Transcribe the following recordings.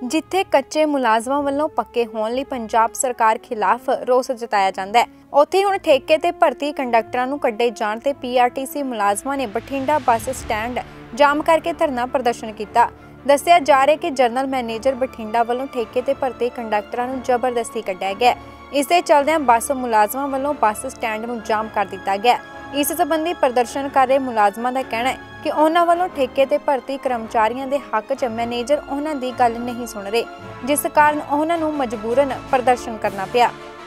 जिथे कच्चे मुलाजमां ਵੱਲੋਂ पक्के होने ਲਈ पंजाब सरकार खिलाफ रोस जताया जाता है, उत्थे हुण ठेके ते भर्ती कंडक्टरां नूं कड्ढे जाण ते PRTC मुलाजमां ने बठिंडा बस स्टैंड जाम करके धरना प्रदर्शन किया। दस्सिया जा रहा है कि जनरल मैनेजर बठिंडा ਵੱਲੋਂ ठेके ते भर्ती कंडक्टरां नूं जबरदस्ती कड्ढिया गया। इस दे चलदिआं बस मुलाजमां ਵੱਲੋਂ बस स्टैंड नूं जाम कर दिता गया। इस संबंधी प्रदर्शन कर रहे मुलाजमां का कहना है कि उन्हां ਵੱਲੋਂ ठेके ते भर्ती कर्मचारियों के हक च मैनेजर उन्हां दी गल नहीं सुन रहे, जिस कारण उन्हां नूं मजबूरन प्रदर्शन करना पिया।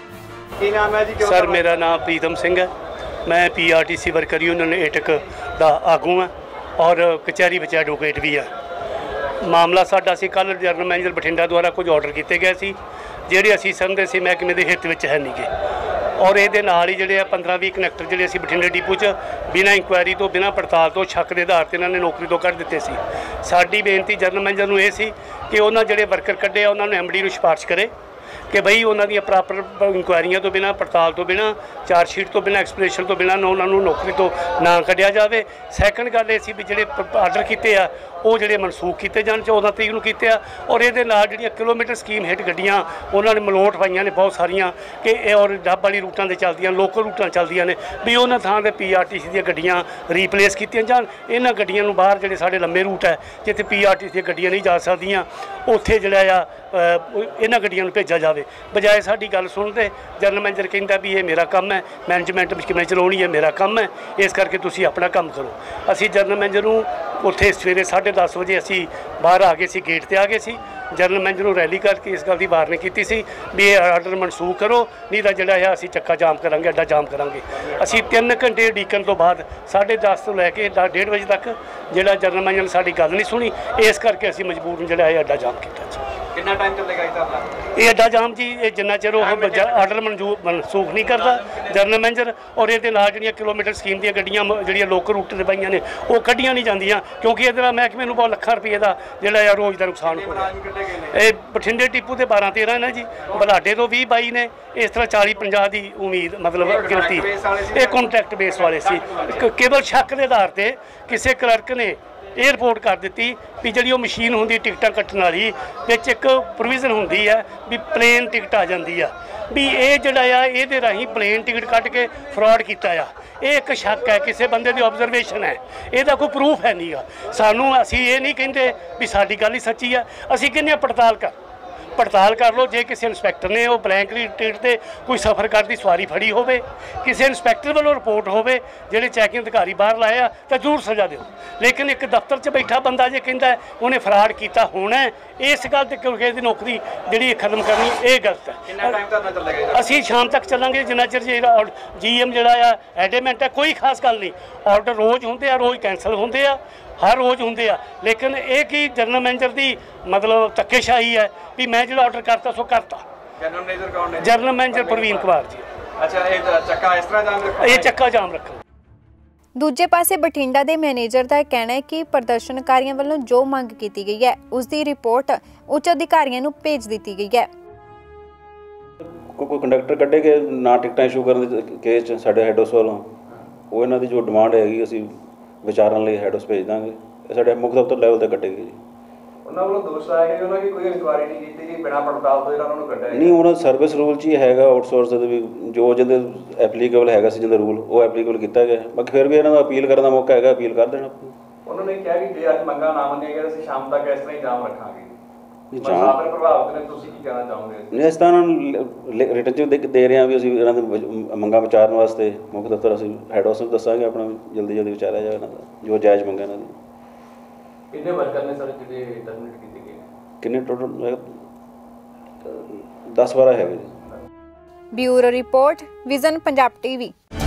सर, मेरा नाम प्रीतम सिंह है। मैं PRTC वर्कर यूनियन एटक का आगू हाँ और कचहरी विच एडवोकेट भी है। मामला साडा सी कल जनरल मैनेजर बठिंडा द्वारा कुछ ऑर्डर किए गए सी ਜਿਹੜੇ ਅਸੀਂ ਸਮਝਦੇ ਸੀ महकमे के हित ਵਿੱਚ है नहीं गे, और ये नाल ही ਜਿਹੜੇ 15-20 ਕਨੈਕਟਰ ਜਿਹੜੇ ਅਸੀਂ ਬਠਿੰਡੇ ਡਿਪੂ 'ਚ ਬਿਨਾਂ ਇੰਕੁਆਇਰੀ ਤੋਂ ਬਿਨਾਂ ਪੜਤਾਲ ਤੋਂ ਸ਼ੱਕ ਦੇ ਆਧਾਰ ਤੇ ਇਹਨਾਂ ਨੇ ਨੌਕਰੀ ਤੋਂ ਕੱਢ ਦਿੱਤੇ ਸੀ। ਸਾਡੀ ਬੇਨਤੀ ਜਨਰਲ ਮੈਨੇਜਰ ਨੂੰ ਇਹ ਸੀ ਕਿ ਉਹਨਾਂ ਜਿਹੜੇ ਵਰਕਰ ਕੱਢੇ ਉਹਨਾਂ ਨੂੰ MD ਨੂੰ ਸਿਫਾਰਿਸ਼ ਕਰੇ कि बई उन्होंने प्रॉपर इंक्वायरियां तो बिना पड़ताल तो बिना चार्जशीट तो बिना एक्सप्लेनेशन तो बिना उन्होंने नौकरी तो ना कढ़िया जाए। सैकंड गल ये भी जो आर्डर किए आ वो जो मनसूख किए जान 14 तरीक को किए आ, और ये जी किलोमीटर स्कीम हेठ गड्डियाँ उन्होंने मलोट पाइया ने बहुत सारिया कि और डब वाली रूटां से चलदियां लोकल रूटां चलदियां ने भी उन्होंने थां पर PRTC दी गड्डियां रीपलेस कीतियां जान। इन्हां गड्डियां नूं बाहर जिहड़े साडे लंबे रूट है जिथे PRTC दी गड्डियां नहीं जा सकदियां उत्थे जिहड़ा आ इन्हां गड्डियां नूं भेजा जाए। बजाय साडी गल सुनते जनरल मैनेजर कहता भी ये मेरा काम है, मैनेजमेंट किवें चलाउणी है मेरा काम है, इस करके तुसीं अपना काम करो। असीं जनरल मैनेजर नूं उत्थे सवेरे 10:30 बजे असीं बाहर आ गए सी, गेट ते आ गए सी। जनरल मैनेजर नूं रैली करके इस गल की वार्निंग की सी भी ये आर्डर मनसूख करो, नहीं तो जिहड़ा है असीं चक्का जाम करांगे, अड्डा जाम करांगे। असीं 3 घंटे उਡੀਕਣ तो बाद 10:30 तो लैके 1:30 बजे तक जिहड़ा जनरल मैनेजर ने साडी गल नहीं सुनी, इस करके असीं मजबूरन जिहड़ा है अड्डा जाम किया। कितना टाइम चलेगा ये अड्डा जाम जी जिन्ना चिर आर्डर मनसूख नहीं करता जनरल मैनेजर, और ये जो किलोमीटर स्कीम दी गड्डियां जो लोकल रूट से पाइया ने वो कढ़िया नहीं जांदियां, क्योंकि ये महकमे में बहुत लाखां रुपये का जोड़ा रोज़ का नुकसान हो रहा है। बठिंडे डिपू के 12-13 ने जी, बलाडे तो 20-22 ने, इस तरह 40-50 की उम्मीद मतलब गिनती ये कॉन्ट्रैक्ट बेस वाले सी। केवल शक के आधार पर किसी क्लर्क ने ये रिपोर्ट कर दी भी जी मशीन होंगी टिकटा कट्टण वाली विच एक प्रोविजन होंगी है भी प्लेन टिकट आ जाती है भी ये जोड़ा ये राही प्लेन टिकट कट के फ्रॉड किया। ये एक शक है, किसी बंदे की ऑब्जरवेशन है, यदा कोई प्रूफ है नहीं गा। सानू असी ये नहीं कहते भी साडी गल ही सच्ची है, असी कहने पड़ताल कर लो। जे किसी इंस्पैक्टर ने वो ब्लैंक टिकट से कोई सफ़र करती सवारी फड़ी हो, किसी इंस्पैक्टर वालों रिपोर्ट हो जोड़े चैकिंग अधिकारी बाहर लाया तो जरूर सज़ा दो। लेकिन एक दफ्तर च बैठा बंदा जो कहता है उन्हें फ्रॉड किया होना है, इस गल ते क्योंकि इसकी नौकरी जी खत्म करनी ये गलत है। असी शाम तक चलांगे जिन्ना चिर GM जोड़ा एडमेंट है। कोई खास गल नहीं, ऑर्डर रोज़ होंगे, रोज़ कैंसल होंगे, हर रोज़ होंगे, लेकिन एक ही जनरल मैनेजर की मतलब धक्केशाही है भी मैं जो ऑर्डर करता सो करता। जनरल मैनेजर कौन है? General manager Praveen Kumar ji. अच्छा, ये चक्का इस तरह जाम रखा, ये चक्का जाम रखा। दूजे पासे बठिंडा के मैनेजर का कहना है कि प्रदर्शनकारियों वालों जो मंग की गई है उसकी रिपोर्ट उच्च अधिकारियों को भेज दी गई है। कोई कंडक्टर कढ़े के ना टिकटां इशू करने केस साडे हैड हाउस वालों वो इन्हां दी जो डिमांड हैगी असीं विचारण लई हैड हाउस भेज दांगे, साडे मुख दफ्तर लैवल ते कट्टेगी जी। ਉਹਨਾਂ ਵੱਲੋਂ ਦੋਸ਼ ਲਾਇਆ ਕਿ ਉਹਨਾਂ ਦੀ ਕੋਈ ਇਨਕੁਆਇਰੀ ਨਹੀਂ ਕੀਤੀ ਕਿ ਬਿਨਾਂ ਪੜਤਾਲ ਤੋਂ ਇਹਨਾਂ ਨੂੰ ਕੱਢਿਆ ਨਹੀਂ। ਉਹਨਾਂ ਸਰਵਿਸ ਰੂਲ 'ਚ ਹੀ ਹੈਗਾ ਆਊਟਸੋਰਸ ਦੇ ਵੀ ਜੋ ਜਿਹਦੇ ਐਪਲੀਕੇਬਲ ਹੈਗਾ ਸੀ ਜਿਹਦਾ ਰੂਲ ਉਹ ਐਪਲੀਕੇਬਲ ਕੀਤਾ ਗਿਆ। ਬਾਕੀ ਫਿਰ ਵੀ ਇਹਨਾਂ ਦਾ ਅਪੀਲ ਕਰਨ ਦਾ ਮੌਕਾ ਹੈਗਾ, ਅਪੀਲ ਕਰ ਦੇਣਾ। ਉਹਨਾਂ ਨੇ ਕਿਹਾ ਕਿ ਜੇ ਅੱਜ ਮੰਗਾ ਨਾ ਮੰਨੇ ਗਏ ਅਸੀਂ ਸ਼ਾਮ ਤੱਕ ਇਸ ਤਰ੍ਹਾਂ ਹੀ ਜਾਮ ਰੱਖਾਂਗੇ। ਮੁਸਾਫਿਰ ਪ੍ਰਭਾਵਿਤ ਨੇ, ਤੁਸੀਂ ਕੀ ਕਹਿਣਾ ਚਾਹੋਗੇ? ਨਹੀਂ, ਇਸ ਤਰ੍ਹਾਂ ਰਿਟਨ 'ਚ ਦੇ ਰਹੇ ਹਾਂ ਵੀ ਅਸੀਂ ਇਹਨਾਂ ਦੇ ਮੰਗਾਂ ਵਿਚਾਰਨ ਵਾਸਤੇ ਮੁੱਖ ਦਫ਼ਤਰ ਅਸੀਂ ਹੈਡ ਹਾਊਸ ਨੂੰ ਦੱਸਾਂਗੇ ਆਪਣਾ ਜਲਦੀ ਵਿਚਾਰਿਆ ਜਾਵੇ ਇਹਨਾਂ ਦਾ ਜੋ ਜਾਇਜ਼ ਮੰਗਾਂ ਇਹਨਾਂ ਦੀ। ਕਿੰਨੇ ਵਰਕਰ ਨੇ ਸਰ ਜਿਹੜੇ ਟਰਮੀਨੇਟ ਕੀਤੇ ਗਏ? ਕਿੰਨੇ ਟੋਟਲ 10-12 ਹੈਗੇ ਜੀ। Bureau report vision Punjab TV।